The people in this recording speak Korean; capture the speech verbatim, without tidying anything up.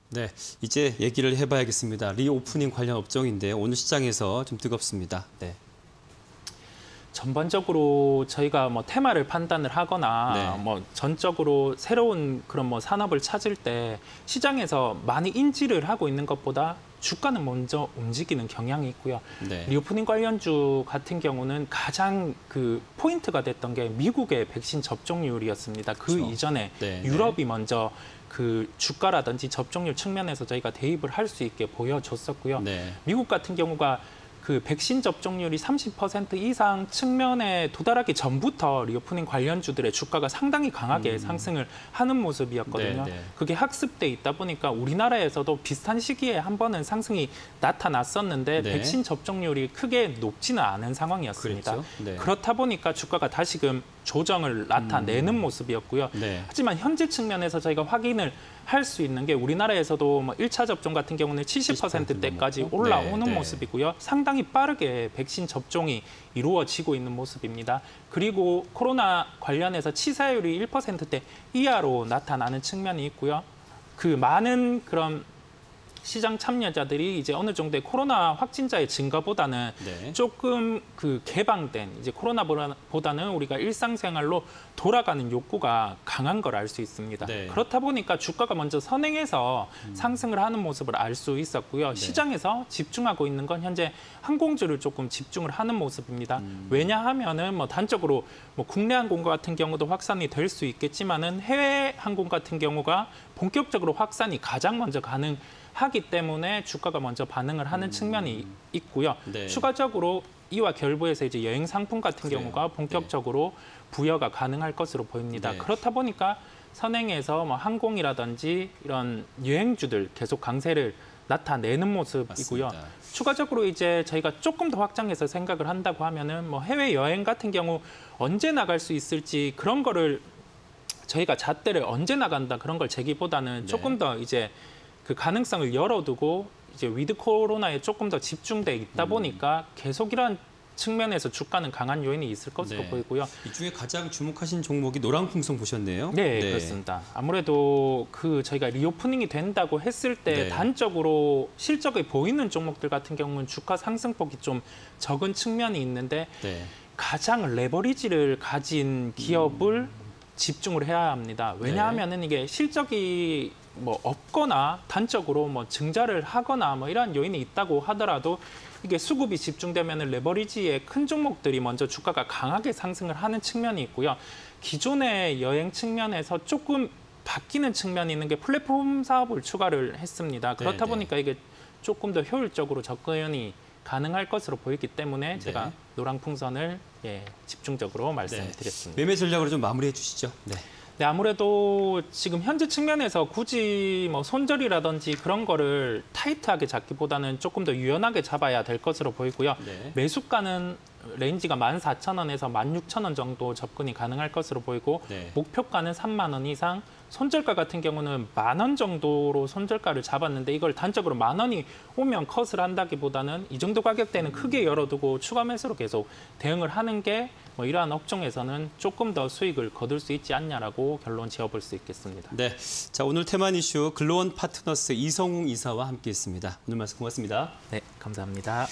네, 이제 얘기를 해봐야겠습니다. 리오프닝 관련 업종인데 오늘 시장에서 좀 뜨겁습니다. 네. 전반적으로 저희가 뭐 테마를 판단을 하거나 네. 뭐 전적으로 새로운 그런 뭐 산업을 찾을 때 시장에서 많이 인지를 하고 있는 것보다 주가는 먼저 움직이는 경향이 있고요. 네. 리오프닝 관련주 같은 경우는 가장 그 포인트가 됐던 게 미국의 백신 접종률이었습니다. 그 그렇죠. 이전에 네, 유럽이 네. 먼저 그 주가라든지 접종률 측면에서 저희가 대입을 할 수 있게 보여줬었고요. 네. 미국 같은 경우가 그 백신 접종률이 삼십 퍼센트 이상 측면에 도달하기 전부터 리오프닝 관련주들의 주가가 상당히 강하게 음. 상승을 하는 모습이었거든요. 네, 네. 그게 학습돼 있다 보니까 우리나라에서도 비슷한 시기에 한 번은 상승이 나타났었는데 네. 백신 접종률이 크게 높지는 않은 상황이었습니다. 그렇죠. 네. 그렇다 보니까 주가가 다시금 조정을 나타내는 음. 모습이었고요. 네. 하지만 현재 측면에서 저희가 확인을 할 수 있는 게 우리나라에서도 뭐 일 차 접종 같은 경우는 칠십 퍼센트대까지 넘었고. 올라오는 네, 네. 모습이고요. 상당히 빠르게 백신 접종이 이루어지고 있는 모습입니다. 그리고 코로나 관련해서 치사율이 일 퍼센트대 이하로 나타나는 측면이 있고요. 그 많은 그런 시장 참여자들이 이제 어느 정도의 코로나 확진자의 증가보다는 네. 조금 그 개방된 이제 코로나보다는 우리가 일상생활로 돌아가는 욕구가 강한 걸 알 수 있습니다. 네. 그렇다 보니까 주가가 먼저 선행해서 음. 상승을 하는 모습을 알 수 있었고요. 네. 시장에서 집중하고 있는 건 현재 항공주를 조금 집중을 하는 모습입니다. 음. 왜냐하면은 뭐 단적으로 뭐 국내 항공 같은 경우도 확산이 될 수 있겠지만은 해외 항공 같은 경우가 본격적으로 확산이 가장 먼저 가능. 하기 때문에 주가가 먼저 반응을 하는 음. 측면이 있고요. 네. 추가적으로 이와 결부해서 이제 여행 상품 같은 그래요. 경우가 본격적으로 부여가 가능할 것으로 보입니다. 네. 그렇다 보니까 선행해서 뭐 항공이라든지 이런 여행주들 계속 강세를 나타내는 모습이고요. 맞습니다. 추가적으로 이제 저희가 조금 더 확장해서 생각을 한다고 하면은 뭐 해외 여행 같은 경우 언제 나갈 수 있을지 그런 거를 저희가 잣대를 언제 나간다 그런 걸 제기보다는 네. 조금 더 이제 그 가능성을 열어두고 이제 위드 코로나에 조금 더 집중돼 있다 보니까 계속 이런 측면에서 주가는 강한 요인이 있을 것으로 네. 보이고요. 이 중에 가장 주목하신 종목이 노랑풍선 보셨네요. 네, 그렇습니다. 아무래도 그 저희가 리오프닝이 된다고 했을 때 네. 단적으로 실적이 보이는 종목들 같은 경우는 주가 상승폭이 좀 적은 측면이 있는데 네. 가장 레버리지를 가진 기업을 음. 집중을 해야 합니다. 왜냐하면은 이게 실적이 뭐 없거나 단적으로 뭐 증자를 하거나 뭐 이런 요인이 있다고 하더라도 이게 수급이 집중되면은 레버리지의 큰 종목들이 먼저 주가가 강하게 상승을 하는 측면이 있고요. 기존의 여행 측면에서 조금 바뀌는 측면이 있는 게 플랫폼 사업을 추가를 했습니다. 그렇다 네, 보니까 이게 조금 더 효율적으로 접근이 가능할 것으로 보이기 때문에 제가 네. 노랑풍선을 예, 집중적으로 말씀드렸습니다. 네. 매매 전략으로 좀 마무리해 주시죠. 네. 네, 아무래도 지금 현재 측면에서 굳이 뭐 손절이라든지 그런 거를 타이트하게 잡기보다는 조금 더 유연하게 잡아야 될 것으로 보이고요. 네. 매수가는 레인지가 만 사천 원에서 만 육천 원 정도 접근이 가능할 것으로 보이고 네. 목표가는 삼만 원 이상, 손절가 같은 경우는 만 원 정도로 손절가를 잡았는데 이걸 단적으로 만 원이 오면 컷을 한다기보다는 이 정도 가격대는 크게 열어두고 추가 매수로 계속 대응을 하는 게 뭐 이러한 업종에서는 조금 더 수익을 거둘 수 있지 않냐라고 결론 지어볼 수 있겠습니다. 네, 자 오늘 테마 이슈 글로원 파트너스 이성웅 이사와 함께했습니다. 오늘 말씀 고맙습니다. 네, 감사합니다.